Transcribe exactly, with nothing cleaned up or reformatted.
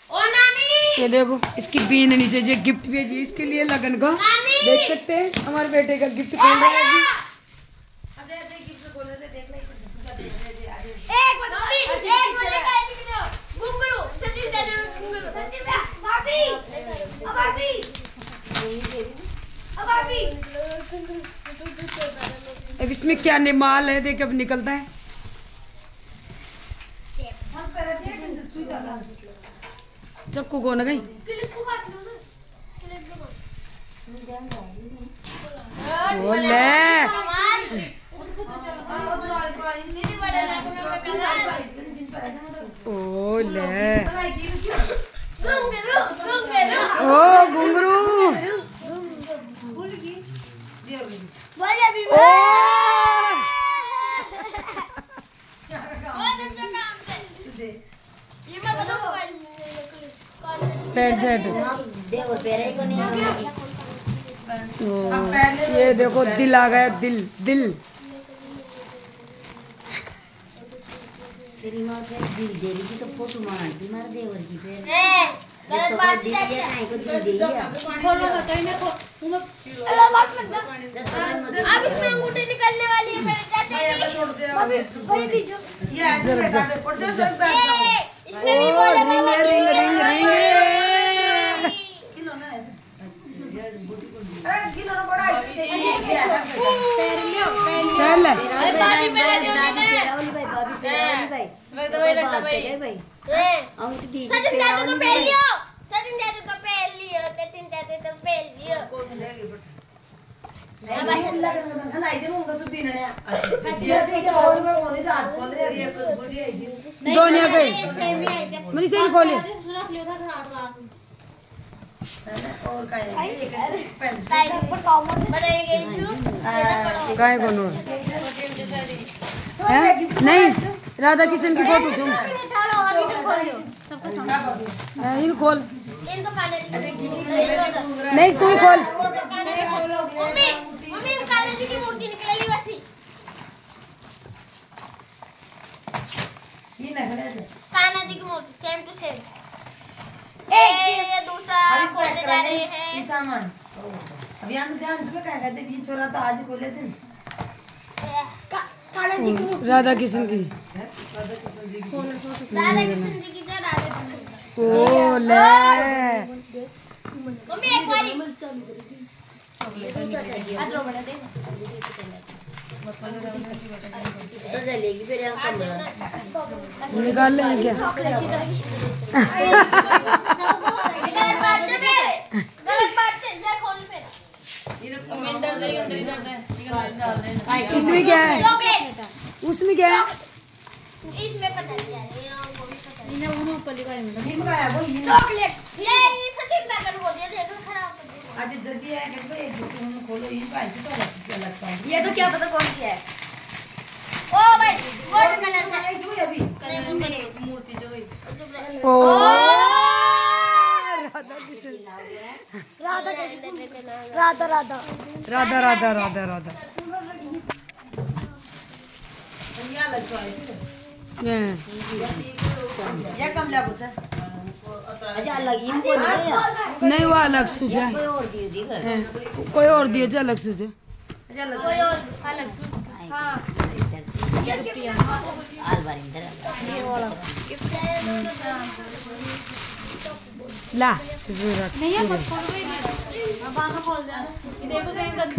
ये देखो इसकी बीन नीचे जो गिफ्ट भेजी इसके लिए लगन का देख सकते हैं हमारे बेटे का गिफ्ट खोल रहा है अभी। अब इसमें क्या निमाल है देख अब निकलता है। चक्कू कौन गई ओ ले ओ घुंघरू पैंट शर्ट ये देखो दिल आ गया दिल दिल तेरी माँ दिल दे रही थी तो फोटो मारती मार देवर की फिर गलत बात है को दिल दे दिया खोलो मत इन्हें खो अल्लाह माफ मत अब इसमें अंगूठी निकलने वाली है मेरे चाचा की भाभी भाभी दीजिए ये ऐसे बैठा है और जो सब बैठ जाओ इसमें भी बोले बाबा रिंग रिंग रिंग किलो ना ऐसे अरे किलो ना बड़ा पैर लियो पैर चल अरे भाभी मेरे दे ओली भाई भाभी पे ओली भाई लग दो भाई लग दो भाई चले भाई ए अंगूठी दी सचिन दादू तो पहन लियो सचिन दादू तो पहन लियो सचिन दादू तो पहन लियो कौन लेगी अब ऐसे ना ऐसे मुंह से पीने अच्छा और में होने जा बोल रही है एक बुढ़ी है दोनिया गई मनी से खोले रख लियो था हाथ और का है एक पेन साइड पर कॉमन बनाई गई जो काय कोनो है नहीं राधा किशन की फोटो छू इन खोल इनको खाने दी नहीं तू ही खोल मम्मी मम्मी कान्हा जी की मूर्ति निकली वैसी ये ना खड़े से कान्हा जी की मूर्ति सेम टू सेम एक ये दूसरा खोलने जा रहे हैं ये सामान अभियान तो ध्यान जुबे का जब ये छोरा तो आज खोले से कान्हा जी की राधा किशन की राधा कृष्ण जी की राधा कृष्ण जी की जय राधा कृष्ण जी ओ ले मम्मी एक बारी अदरो बना दे तो चलेगी फिर हम कम निकाल ले क्या गलत बात है मेरे गलत बात है जा खोल फिर अंदर दे अंदर इधर दे निकल डाल दे इसमें क्या है चॉकलेट उसमें क्या है इसमें पता नहीं यार ये वो भी पता नहीं इन्हें उन्हों पल्ली का नहीं ठीक है वो ये चॉकलेट ये सचिन नगर बोल दिया देखो खराब कर दिया आज जल्दी है कि भाई एक तुम खोलो ये भाई तो क्या लगता है ये तो क्या पता कौन सी है ओ भाई गोल्ड कलर का है जो अभी नहीं मूर्ति जो है ओ राधा कृष्ण राधा राधा राधा राधा राधा राधा ये लगता है ये या कम लागो छ अच्छा अलग इनको नहीं है नहीं वो अलग सूझा कोई और दियो दी कर कोई और दियो जो अलग सूझे अच्छा अलग कोई और अलग हां अलबारी इधर ये वाला ला जरूरत नहीं है मत खोलो अब आगे खोल देना ये देखो कहीं